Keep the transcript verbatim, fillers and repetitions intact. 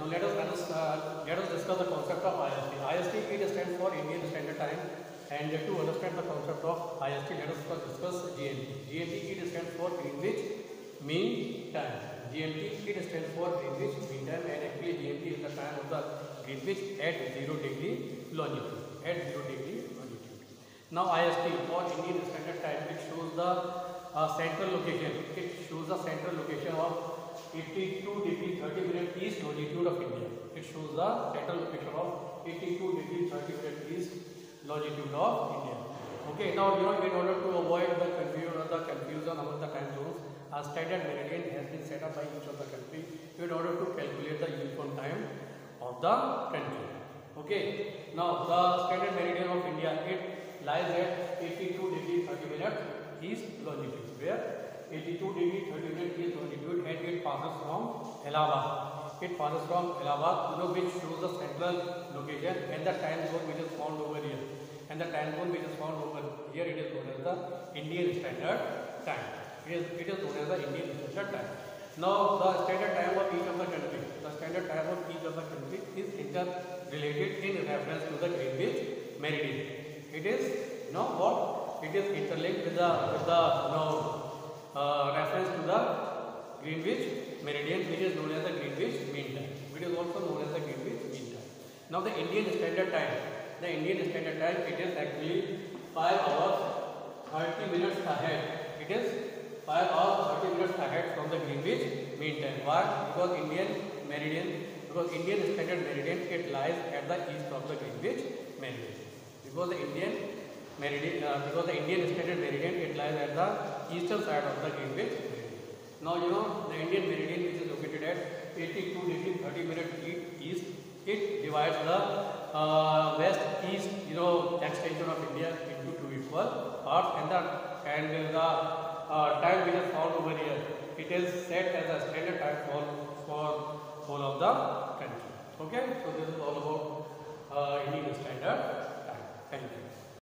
Now let us let us uh, let us discuss the concept of I S T. I S T it stands for Indian Standard Time, and to understand the concept of I S T, let us first discuss G M T. G M T it stands for Greenwich Mean Time. G M T it stands for Greenwich Mean Time, and actually G M T is the time of the Greenwich at zero degree longitude. At zero degree longitude. Now I S T for Indian Standard Time, it shows the uh, central location. It shows the central location of eighty-two degree thirty minute east longitude of India. It shows the central location of eighty-two degree thirty minute east longitude of India. Okay, now you know, in order to avoid the confusion or the confusion among the time zones, a standard meridian has been set up by each of the country in order to calculate the uniform time of the country. Okay, now the standard meridian of India, it lies at eighty-two degree thirty minute east longitude, where eighty-two degree thirty minute east longitude, and it passes from Allahabad. It passes from Allahabad, you know, which shows the central location, and the time zone which is found over here. And the time zone which is found over here, it is known as the Indian Standard Time. It is, it is known as the Indian Standard Time. Now, the standard time of each of the country, the standard time of each of the country is interrelated in reference to the Greenwich meridian. It is, you know, what? It is interlinked with the with the you know, uh, reference to the Greenwich meridian, which is known as the Greenwich Mean Time. It is also known as the Greenwich Mean Time. Now, the Indian Standard Time, the Indian Standard Time, it is actually five hours thirty minutes ahead. It is five hours thirty minutes ahead from the Greenwich Mean Time. Why? Because Indian meridian, because Indian Standard Meridian, it lies at the east of the Greenwich meridian. Because the Indian meridian, uh, because the Indian Standard Meridian, it lies at the eastern side of the Greenwich meridian. Now you know the Indian meridian, which is located at eighty-two degree thirty minute east, it divides the uh, west east, you know, extension of India into two equal parts, and the and the uh, time which is found over here, it is set as a standard time for for whole of the country. Okay, so this is all about uh, Indian Standard Time. Thank you.